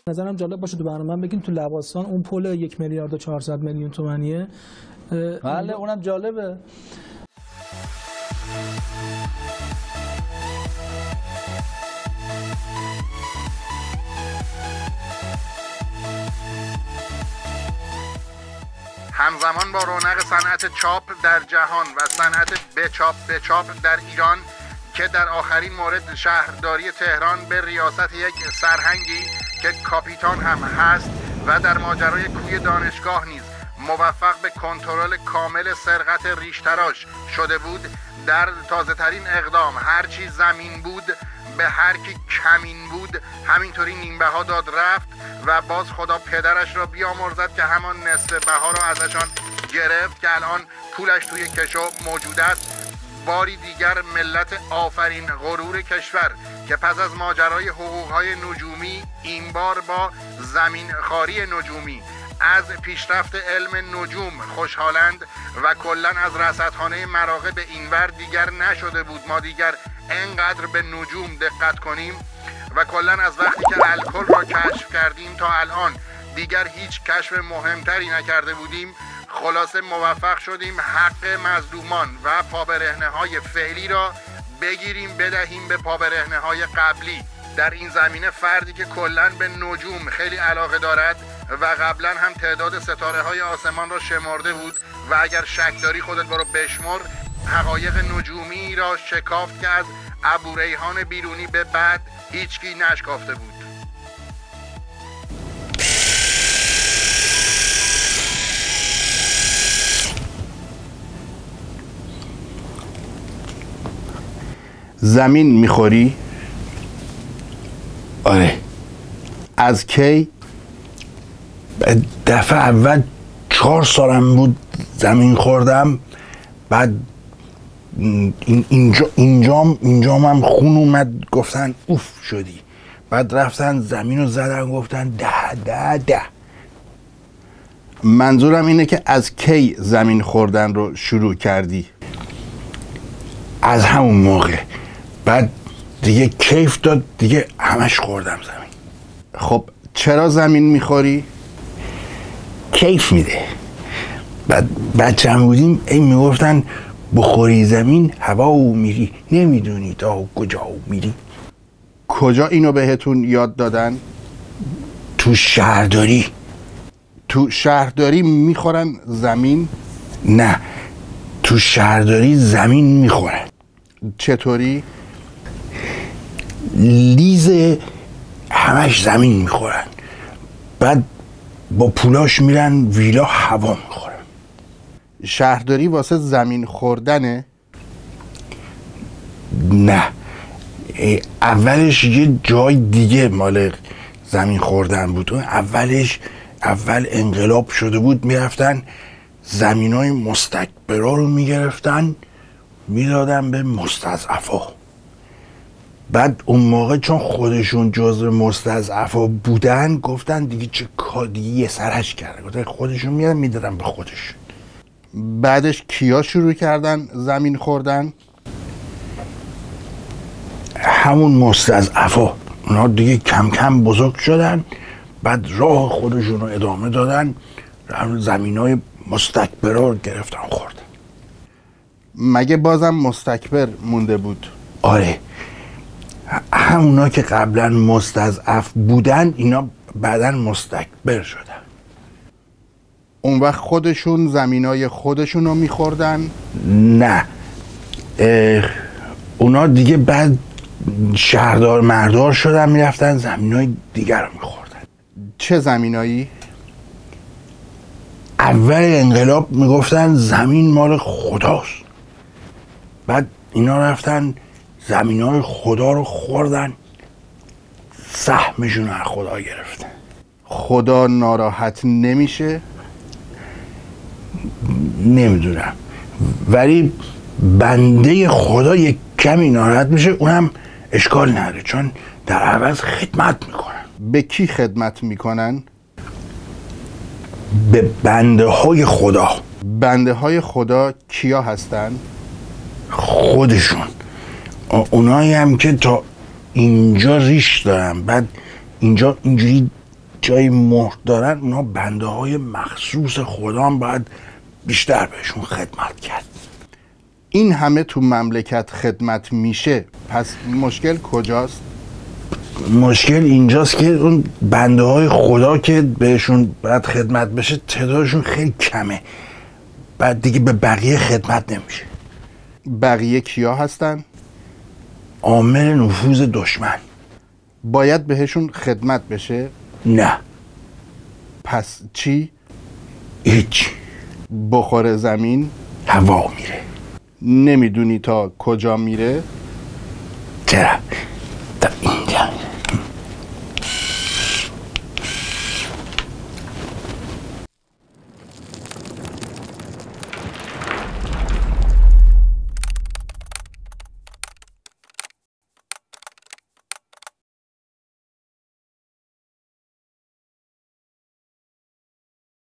نظرم جالب باشه تو برنامه بگین تو لواسان اون پل 1,400,000,000 تومانیه. بله اونم جالبه. همزمان با رونق صنعت چاپ در جهان و صنعت بچاپ در ایران که در آخرین مورد شهرداری تهران به ریاست یک سرهنگی که کاپیتان هم هست و در ماجرای کوی دانشگاه نیز موفق به کنترل کامل سرقت ریشتراش شده بود، در تازه ترین اقدام هرچی زمین بود به هر کی کمین بود همینطوری نیم بها داد رفت و باز خدا پدرش را بیامرزد که همان نصف بها را ازشان گرفت که الان پولش توی کشو موجود است. باری دیگر ملت آفرین غرور کشور که پس از ماجرای حقوقهای نجومی این بار با زمین خاری نجومی از پیشرفت علم نجوم خوشحالند و کلن از رصدخانه مراغه به اینور دیگر نشده بود ما دیگر انقدر به نجوم دقت کنیم و کلن از وقتی که الکل را کشف کردیم تا الان دیگر هیچ کشف مهمتری نکرده بودیم. خلاصه موفق شدیم حق مظلومان و پابرهنه‌های فعلی را بگیریم بدهیم به پابرهنه‌های قبلی. در این زمینه فردی که کلاً به نجوم خیلی علاقه دارد و قبلا هم تعداد ستاره‌های آسمان را شمرده بود و اگر شک داری خودت برو بشمر، حقایق نجومی را شکافت که از ابوریحان بیرونی به بعد هیچکی نشکافته بود. زمین میخوری؟ آره. از کی؟ دفعه اول 4 سالم بود زمین خوردم، بعد اینجام هم خون اومد گفتن اوف شدی، بعد رفتن زمین رو زدن گفتن 10. منظورم اینه که از کی زمین خوردن رو شروع کردی؟ از همون موقع. بعد دیگه کیف داد دیگه همش خوردم زمین. خب چرا زمین میخوری؟ کیف میده. بعد بچه هم بودیم این میگفتن بخوری زمین هوا میری، نمیدونی تا کجا میری. کجا اینو بهتون یاد دادن؟ تو شهرداری. تو شهرداری میخورن زمین؟ نه، تو شهرداری زمین میخورن. چطوری؟ لیز همش زمین میخورن، بعد با پولاش میرن ویلا هوا میخورن. شهرداری واسه زمین خوردنه؟ نه، اولش یه جای دیگه مال زمین خوردن بود. اول انقلاب شده بود، میرفتن زمینای مستکبرا رو میگرفتن میدادن به مستضعفا. بعد اون موقع چون خودشون جزو مستضعفا بودن گفتن دیگه چه کاری یه سرش کرده، گفتن خودشون میدن میدادن به خودشون. بعدش کیا شروع کردن زمین خوردن؟ همون مستضعفا. اونا دیگه کم کم بزرگ شدن، بعد راه خودشون رو ادامه دادن، زمینای مستکبرا رو گرفتن خوردن. مگه بازم مستکبر مونده بود؟ آره، همونا که قبلا مستضعف بودن اینا بعدن مستکبر شدن. اون وقت خودشون زمینای خودشون رو میخوردن؟ نه، اونا دیگه بعد شهردار مردار شدن میرفتن زمینای دیگر رو میخوردن. چه زمینایی؟ اول انقلاب میگفتن زمین مال خداست، بعد اینا رفتن زمینای خدا رو خوردن، سهمشون از خدا گرفتن. خدا ناراحت نمیشه؟ نمیدونم، ولی بنده خدا یک کمی ناراحت میشه، اونم اشکال نداره چون در عوض خدمت میکنن. به کی خدمت میکنن؟ به بنده های خدا. بنده های خدا کیا هستن؟ خودشون، اونایی هم که تا اینجا ریش دارن، بعد اینجا اینجوری جایی مهر دارن، اونا بنده های مخصوص خدا هم باید بیشتر بهشون خدمت کرد. این همه تو مملکت خدمت میشه، پس مشکل کجاست؟ مشکل اینجاست که اون بنده های خدا که بهشون باید خدمت بشه تعدادشون خیلی کمه، بعد دیگه به بقیه خدمت نمیشه. بقیه کیا هستن؟ عامل نفوذ دشمن. باید بهشون خدمت بشه؟ نه. پس چی؟ هیچ. بخور زمین هوا میره، نمیدونی تا کجا میره؟ چرا؟